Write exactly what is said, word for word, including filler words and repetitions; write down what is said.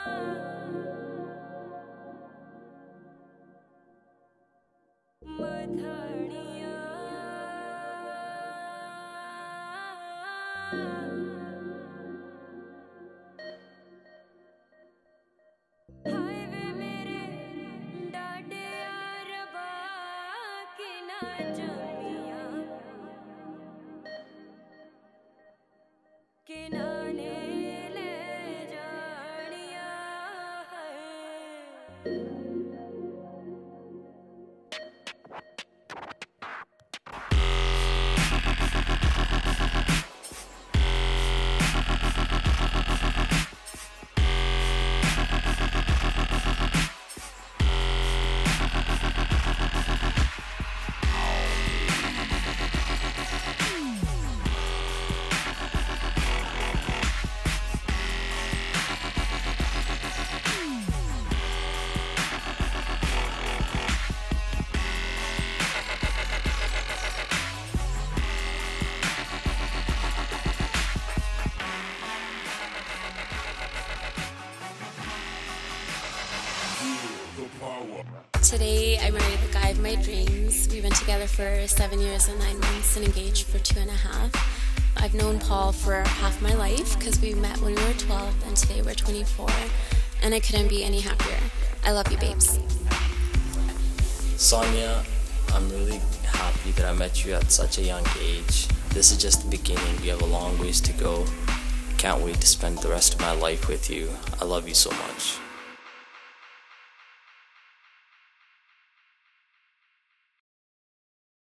Today, I married the guy of my dreams. We've been together for seven years and nine months and engaged for two and a half. I've known Paul for half my life because we met when we were twelve and today we're twenty-four. And I couldn't be any happier. I love you, babes. Sonia, I'm really happy that I met you at such a young age. This is just the beginning. We have a long ways to go. Can't wait to spend the rest of my life with you. I love you so much.